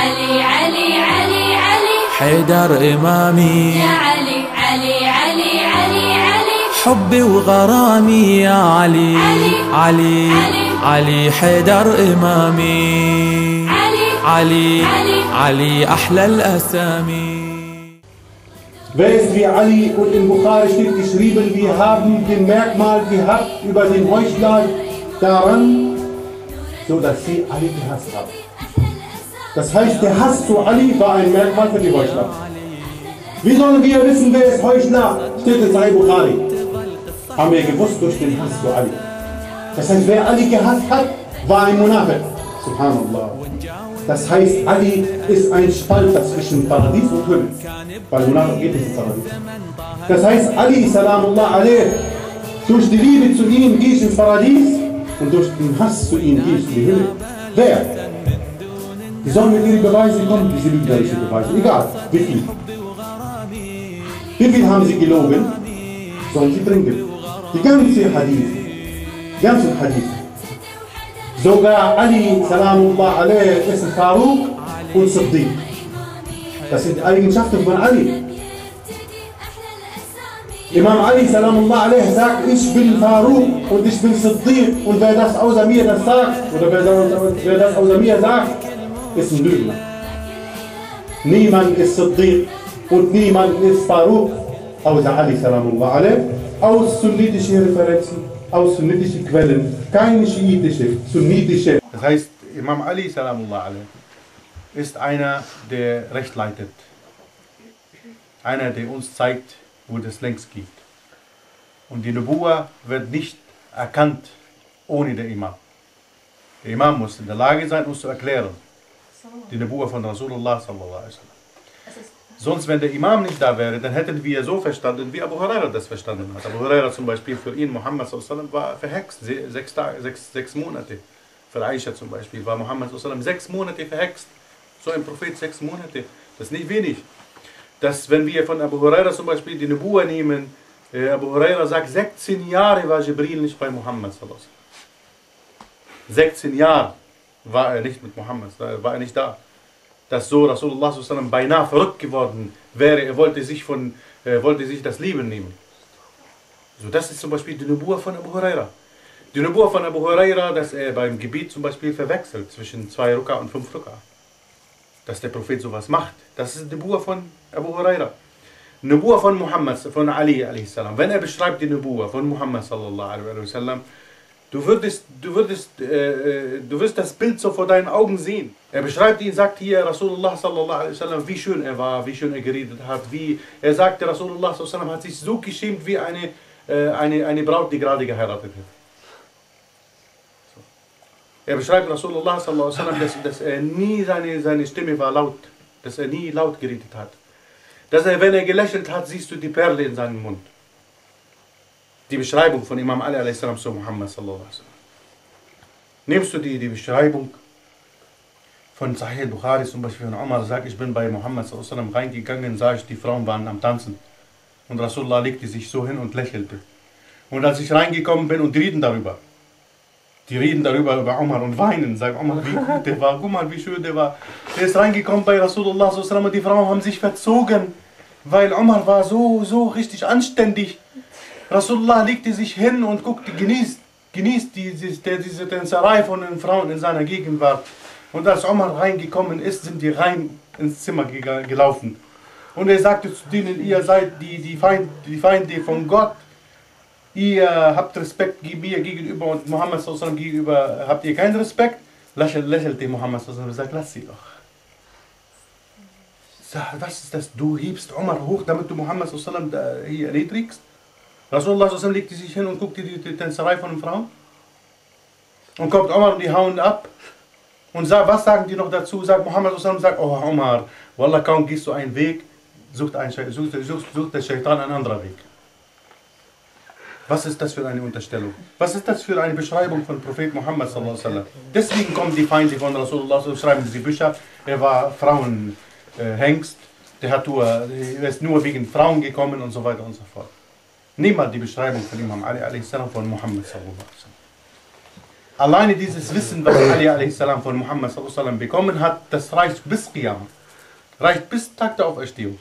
علي علي علي علي حيدر إمامي يا علي علي علي علي علي حبي وغرامي يا علي علي علي حيدر إمامي علي علي أحلى الأسامي. Wer ist wie Ali? Und in Bukhari steht geschrieben, wir haben den Merkmal gehabt über den Heuchler daran, so dass sie Ali gehasst haben. Das heißt, der Hass zu Ali war ein Merkmal für die Heuchler. Wie sollen wir wissen, wer ist Heuchler? Steht in Sahih Bukhari. Haben wir gewusst durch den Hass zu Ali. Das heißt, wer Ali gehasst hat, war ein Munafiq. Subhanallah. Das heißt, Ali ist ein Spalter zwischen Paradies und Hölle. Weil Munafiq geht nicht ins Paradies. Das heißt, Ali, salamullah alayh, durch die Liebe zu ihm gehe ich ins Paradies und durch den Hass zu ihm gehe ich in die Hölle. Wer? Die sollen mit ihren Beweisen kommen, diese lügnerischen Beweise. Egal, wie viel. Wie viel haben sie gelogen? Sollen sie bringen. Die ganze Hadith. Die ganzen Hadith. Sogar Ali, salamullah alayh, ist Faruq und Siddiq. Das sind die Eigenschaften von Ali. Imam Ali, salamullah alayh, sagt, ich bin Faruq und ich bin Siddiq. Und wer das außer mir das sagt, oder wer das außer mir sagt, ist ein Lügner. Niemand ist Siddiq und niemand ist Faruq, außer Ali, salamullah alayh, aus sunnitischen Referenzen. Aus sunnitischen Quellen, keine schiitische, sunnitische. Das heißt, Imam Ali salamullah alayh ist einer, der Recht leitet. Einer, der uns zeigt, wo das längst geht. Und die Nubuwa wird nicht erkannt ohne den Imam. Der Imam muss in der Lage sein, uns zu erklären. Die Nubuwa von Rasulullah sallallahu alaihi wasallam. Sonst, wenn der Imam nicht da wäre, dann hätten wir so verstanden, wie Abu Huraira das verstanden hat. Abu Huraira zum Beispiel, für ihn, Muhammad sallallahu war verhext, 6 Monate. Für Aisha zum Beispiel war Muhammad sallallahu 6 Monate verhext. So ein Prophet 6 Monate, das ist nicht wenig. Dass, wenn wir von Abu Huraira zum Beispiel die Nubuwa nehmen, Abu Huraira sagt, 16 Jahre war Jibril nicht bei Muhammad sallallahu. 16 Jahre war er nicht mit Muhammad, war er nicht da. Dass so Rasulullah sallallahu beinahe verrückt geworden wäre, er wollte sich das Leben nehmen. So, das ist zum Beispiel die Nubuwa von Abu Huraira. Die Nubuwa von Abu Huraira, dass er beim Gebet zum Beispiel verwechselt zwischen 2 Ruka und 5 Ruka. Dass der Prophet sowas macht. Das ist die Nubuwa von Abu Huraira. Nubuwa von Muhammad, von Ali a.s. Wenn er beschreibt die Nubuwa von Muhammad sallallahu alaihi wasallam, du wirst das Bild so vor deinen Augen sehen. Er beschreibt ihn, sagt hier Rasulullah sallallahu alaihi wasallam, wie schön er war, wie schön er geredet hat, er sagte, Rasulullah sallallahu alaihi wasallam hat sich so geschämt wie eine Braut, die gerade geheiratet hat. So. Er beschreibt Rasulullah sallallahu alaihi wasallam, dass er nie seine Stimme war laut, dass er nie laut geredet hat. Dass er, wenn er gelächelt hat, siehst du die Perle in seinem Mund. Die Beschreibung von Imam Ali a.s. zu Muhammad sallallahu alaihi wasallam. Nimmst du die Beschreibung von Sahih Bukhari zum Beispiel, von Umar sagt, ich bin bei Muhammad sallallahu alaihi wasallam reingegangen, sah ich, die Frauen waren am Tanzen. Und Rasulullah legte sich so hin und lächelte. Und als ich reingekommen bin und die reden darüber, über Umar und weinen, sagt Umar, wie gut der war, guck mal, wie schön der war. Der ist reingekommen bei Rasulullah sallallahu alaihi wasallam und die Frauen haben sich verzogen, weil Umar war so richtig anständig. Rasulullah legte sich hin und guckte, genießt diese Tänzerei von den Frauen in seiner Gegenwart. Und als Umar reingekommen ist, sind die rein ins Zimmer gelaufen. Und er sagte zu denen, ihr seid die Feinde von Gott. Ihr habt Respekt mir gegenüber und Muhammad sallallahu alaihi wasallam gegenüber habt ihr keinen Respekt. Lächelte Muhammad sallallahu alaihi wasallam und sagt, lass sie doch. Was ist das? Du hebst Umar hoch, damit du Muhammad sallallahu alaihi wasallam hier erniedrigst? Rasulullah sallallahu alaihi wasallam legte sich hin und guckte die Tänzerei von den Frauen. Und kommt Umar und die hauen ab. Und sagt, was sagen die noch dazu? Sagt Muhammad sallallahu alaihi wasallam, sagt, oh Umar, Wallah, kaum gehst du einen Weg, sucht der Shaitan einen anderen Weg. Was ist das für eine Unterstellung? Was ist das für eine Beschreibung von Prophet Muhammad sallallahu alaihi wasallam? Deswegen kommen die Feinde von Rasulullah, so schreiben sie Bücher, er war Frauenhengst, er ist nur wegen Frauen gekommen und so weiter und so fort. Nimm mal die Beschreibung von Imam Ali a.s. von Muhammad sallallahu alaihi wasallam. Alleine dieses Wissen, was Ali a.s. von Muhammad s.a.w. bekommen hat, das reicht bis Qiyamah. Reicht bis Tag der Auferstehung.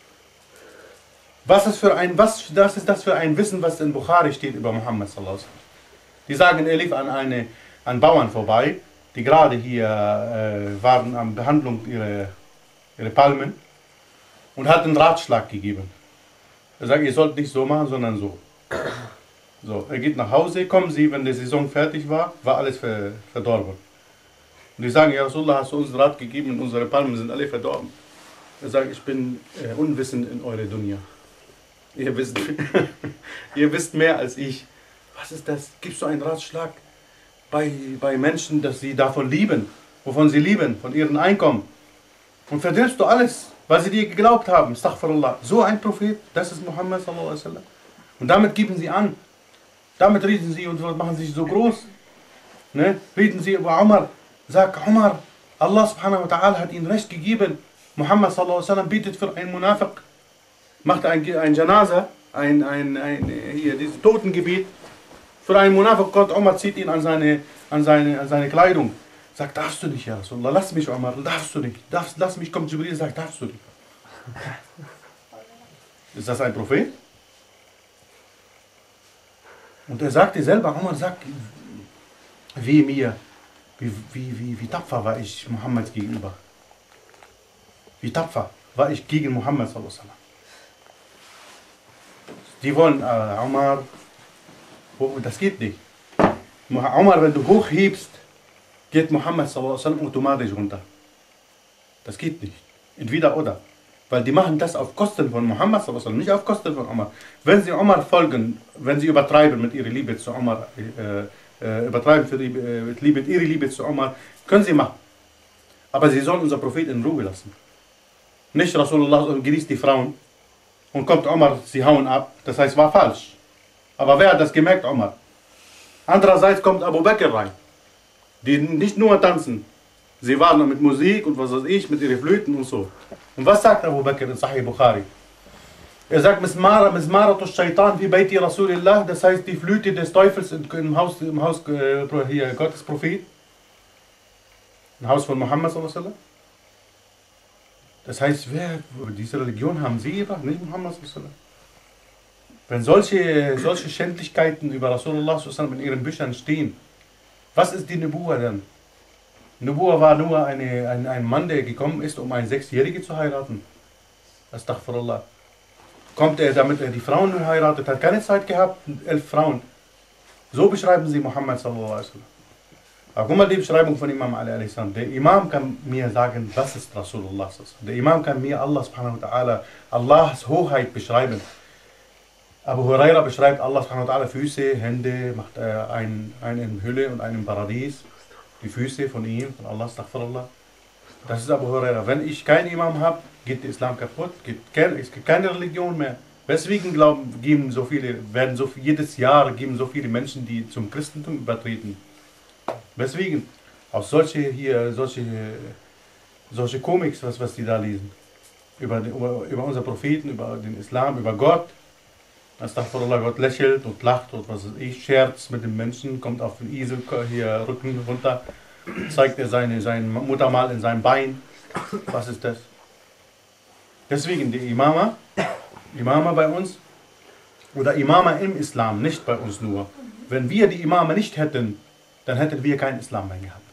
Was ist das für ein Wissen, was in Bukhari steht über Muhammad s.a.w.? Die sagen, er lief an Bauern vorbei, die gerade hier waren an Behandlung ihre Palmen und hat einen Ratschlag gegeben. Er sagt, ihr sollt nicht so machen, sondern so. So, er geht nach Hause, kommen Sie, wenn die Saison fertig war, war alles verdorben. Und die sagen, ja Rasulullah, hast du uns Rat gegeben und unsere Palmen sind alle verdorben. Er sagt, ich bin unwissend in eure Dunya. Ihr wisst mehr als ich. Was ist das? Gibst du einen Ratschlag bei Menschen, dass sie davon lieben, wovon sie lieben, von ihrem Einkommen? Und verdirbst du alles, weil sie dir geglaubt haben. Astaghfirullah. So ein Prophet, das ist Muhammad sallallahu alaihi wasallam. Und damit geben sie an. Damit reden sie und machen sich so groß. Ne? Reden sie über Umar. Sag Umar, Allah subhanahu wa ta'ala hat ihnen Recht gegeben. Muhammad sallallahu alaihi wasallam bietet für einen Munafiq. Macht ein Janaza, hier dieses Totengebet. Für einen Munafiq kommt Umar, zieht ihn an seine Kleidung. Sagt, darfst du nicht, ja Rasulullah, lass mich Umar, darfst du nicht. Lass mich, kommt Jibril, sagt, darfst du nicht. Ist das ein Prophet? Und er sagte selber, Umar sagt, wie tapfer war ich Muhammad gegenüber. Wie tapfer war ich gegen Muhammad sallallahu alaihi wasallam. Die wollen, Umar, das geht nicht. Umar, wenn du hochhebst, geht Muhammad sallallahu alaihi wasallam automatisch runter. Das geht nicht. Entweder oder. Weil die machen das auf Kosten von Muhammad sallallahu alaihi wasallam, nicht auf Kosten von Umar. Wenn sie Umar folgen, wenn sie übertreiben mit ihrer Liebe zu Umar, mit ihrer Liebe zu Umar, können sie machen. Aber sie sollen unser Prophet in Ruhe lassen. Nicht Rasulullah genießt die Frauen und kommt Umar, sie hauen ab. Das heißt, war falsch. Aber wer hat das gemerkt, Umar? Andererseits kommt Abu Bakr rein, die nicht nur tanzen. Sie waren mit Musik und was weiß ich, mit ihren Flöten und so. Und was sagt Abu Bakr in Sahih Bukhari? Er sagt, Mismaratu Shaitan wie Baiti Rasulillah, das heißt die Flöte des Teufels im Haus hier, Gottes Prophet, im Haus von Muhammad sallallahu alaihi wasallam. Das heißt, diese Religion haben sie gebracht, nicht Muhammad sallallahu alaihi wasallam. Wenn solche Schändlichkeiten über Rasulullah sallallahu alaihi wasallam in ihren Büchern stehen, was ist die Nubuwa denn? Nubuwa war nur ein Mann, der gekommen ist, um einen Sechsjährigen zu heiraten. Astaghfirullah. Kommt er, damit er die Frauen nur heiratet, hat keine Zeit gehabt, 11 Frauen. So beschreiben sie Muhammad sallallahu alaihi wasallam. Aber guck mal die Beschreibung von Imam Ali a.s. Der Imam kann mir sagen, was ist Rasulullah. Der Imam kann mir Allah subhanahu wa ta'ala, Allahs Hoheit beschreiben. Abu Huraira beschreibt Allah subhanahu wa ta'ala Füße, Hände, macht einen Hülle und einen Paradies. Die Füße von ihm, von Allah, astaghfirullah. Das ist Abu Huraira. Wenn ich keinen Imam habe, geht der Islam kaputt, es gibt keine Religion mehr. Weswegen jedes Jahr geben so viele Menschen, die zum Christentum übertreten. Weswegen? Aus solche Comics, was die da lesen. Über unser Propheten, über den Islam, über Gott. Astaghfirullah, Gott lächelt und lacht und was weiß ich, scherzt mit den Menschen, kommt auf den Esel hier Rücken runter, zeigt er sein Muttermal in seinem Bein. Was ist das? Deswegen die Imama bei uns oder Imama im Islam, nicht bei uns nur. Wenn wir die Imame nicht hätten, dann hätten wir keinen Islam mehr gehabt.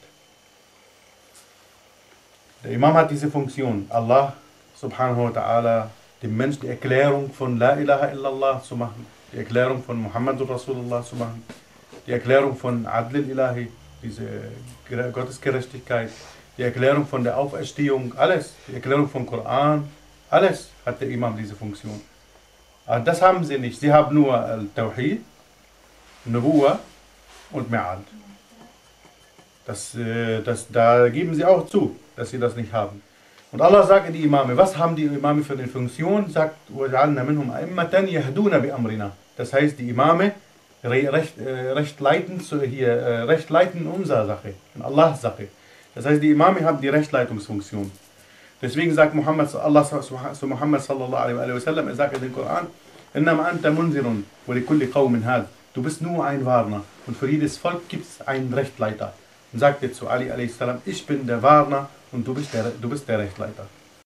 Der Imam hat diese Funktion, Allah subhanahu wa ta'ala, dem Menschen die Erklärung von La ilaha illallah zu machen, die Erklärung von Muhammadur Rasulullah zu machen, die Erklärung von Adlil Ilahi, diese Gottesgerechtigkeit, die Erklärung von der Auferstehung, alles, die Erklärung vom Koran, alles hat der Imam diese Funktion. Aber das haben sie nicht, sie haben nur Tawhid, Nubuwa und Mi'ad. Da geben sie auch zu, dass sie das nicht haben. Und Allah sagt in die Imame, was haben die Imame für eine Funktion? Sagt, das heißt, die Imame recht leiten in unserer Sache, in Allahs Sache. Das heißt, die Imame haben die Rechtleitungsfunktion. Deswegen sagt Allah zu Muhammad sallallahu alaihi wasallam, er sagt in den Koran, du bist nur ein Warner und für jedes Volk gibt es einen Rechtleiter. Und sagte zu Ali a.s., ich bin der Warner und du bist der Rechtleiter.